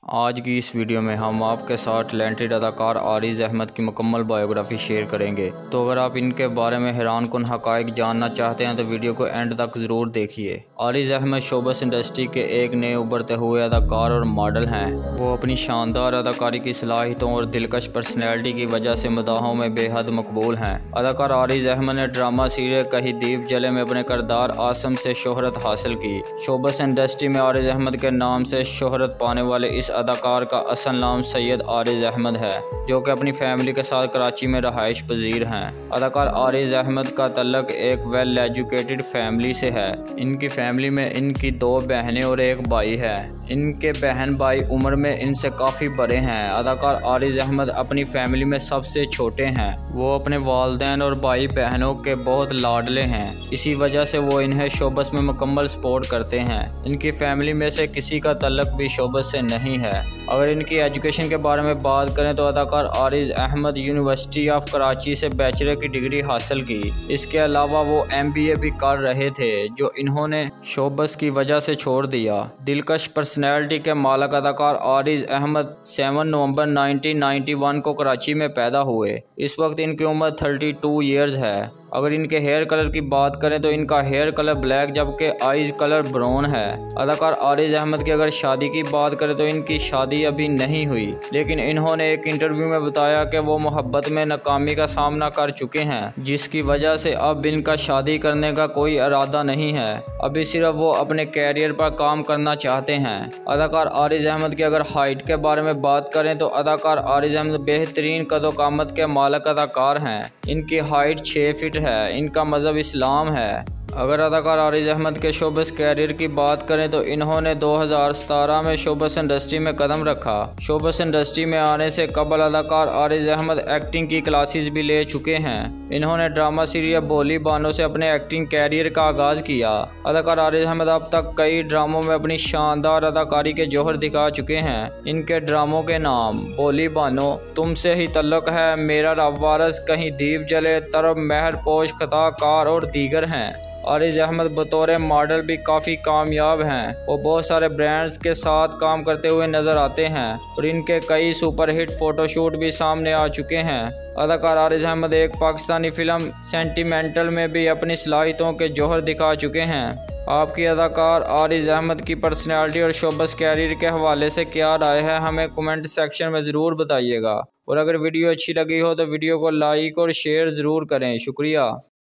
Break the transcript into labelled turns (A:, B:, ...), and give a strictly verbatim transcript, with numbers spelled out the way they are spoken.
A: आज की इस वीडियो में हम आपके साथ टैलेंटेड अदाकार आरिज़ अहमद की मुकम्मल बायोग्राफी शेयर करेंगे। तो अगर आप इनके बारे में हैरान कुन हक़ाइक़ जानना चाहते हैं तो वीडियो को एंड तक ज़रूर देखिए। आरिज़ अहमद शोबिज़ इंडस्ट्री के एक नए उभरते हुए अदाकार और मॉडल हैं। वो अपनी शानदार अदाकारी की सलाहियतों और दिलकश पर्सनैलिटी की वजह से मदाहों में बेहद मकबूल हैं। अदाकार आरिज़ अहमद ने ड्रामा सीरियल कहीं दीप जले में अपने किरदार आसम से शोहरत हासिल की। शोबिज़ इंडस्ट्री में आरिज़ अहमद के नाम से शोहरत पाने वाले इस अदाकार का असल नाम सैयद आरिज़ अहमद है, जो कि अपनी फैमिली के साथ कराची में रहाइश पजीर हैं। अदाकार आरिज़ अहमद का तल्लक एक वेल एजुकेटेड फैमिली से है। इनकी फैमिली में इनकी दो बहनें और एक भाई है। इनके बहन भाई उम्र में इनसे काफ़ी बड़े हैं। अदाकार आरिज़ अहमद अपनी फैमिली में सबसे छोटे हैं। वो अपने वालिदैन और भाई बहनों के बहुत लाडले हैं। इसी वजह से वो इन्हें शोबिज़ में मुकम्मल सपोर्ट करते हैं। इनकी फैमिली में से किसी का तल्लक भी शोबिज़ से नहीं है। अगर इनकी एजुकेशन के बारे में बात करें तो अदाकार आरिज़ अहमद यूनिवर्सिटी ऑफ कराची से बैचलर की डिग्री हासिल की। इसके अलावा वो एम बी ए भी कर रहे थे, जो इन्होंने शोबिज़ की वजह से छोड़ दिया। दिलकश पर्सनैलिटी के मालक अदाकार आरिज़ अहमद सात नवंबर उन्नीस सौ इक्यानवे को कराची में पैदा हुए। इस वक्त इनकी उम्र बत्तीस इयर्स है। अगर इनके हेयर कलर की बात करें तो इनका हेयर कलर ब्लैक जबकि आइज कलर ब्राउन है। अदाकार आरिज़ अहमद की अगर शादी की बात करें तो इनकी शादी अभी नहीं हुई, लेकिन इन्होंने एक इंटरव्यू में बताया कि वो मोहब्बत में नाकामी का सामना कर चुके हैं, जिसकी वजह से अब इनका शादी करने का कोई इरादा नहीं है। अभी सिर्फ वो अपने कैरियर पर काम करना चाहते हैं। अदाकार आरिज़ अहमद की अगर हाइट के बारे में बात करें तो अदाकार आरिज़ अहमद बेहतरीन कदो-कामत के मालक अदाकार हैं। इनकी हाइट छः फीट है। इनका मज़हब इस्लाम है। अगर अदाकार आरिज़ अहमद के शोबिज़ कैरियर की बात करें तो इन्होंने दो हज़ार सत्रह में शोबिज़ इंडस्ट्री में कदम रखा। शोबिज़ इंडस्ट्री में आने से कबल अदाकार आरिज़ अहमद एक्टिंग की क्लासेस भी ले चुके हैं। इन्होंने ड्रामा सीरियल बोली बानो से अपने एक्टिंग कैरियर का आगाज़ किया। अदाकार आरिज़ अहमद अब तक कई ड्रामों में अपनी शानदार अदाकारी के जौहर दिखा चुके हैं। इनके ड्रामों के नाम बोली बानो, तुमसे ही तल्लुक़ है, मेरा रब वारस, कहीं दीप जले, तरब महर पोश, खता कार और दीगर हैं। आरिज़ अहमद बतौर मॉडल भी काफ़ी कामयाब हैं। वो बहुत सारे ब्रांड्स के साथ काम करते हुए नज़र आते हैं और इनके कई सुपरहिट फ़ोटोशूट भी सामने आ चुके हैं। अदाकार आरिज़ अहमद एक पाकिस्तानी फ़िल्म सेंटिमेंटल में भी अपनी सलाहियतों के जौहर दिखा चुके हैं। आपकी अदाकार आरिज़ अहमद की पर्सनैलिटी और शोबिज़ कैरियर के हवाले से क्या राय है, हमें कमेंट सेक्शन में ज़रूर बताइएगा। और अगर वीडियो अच्छी लगी हो तो वीडियो को लाइक और शेयर ज़रूर करें। शुक्रिया।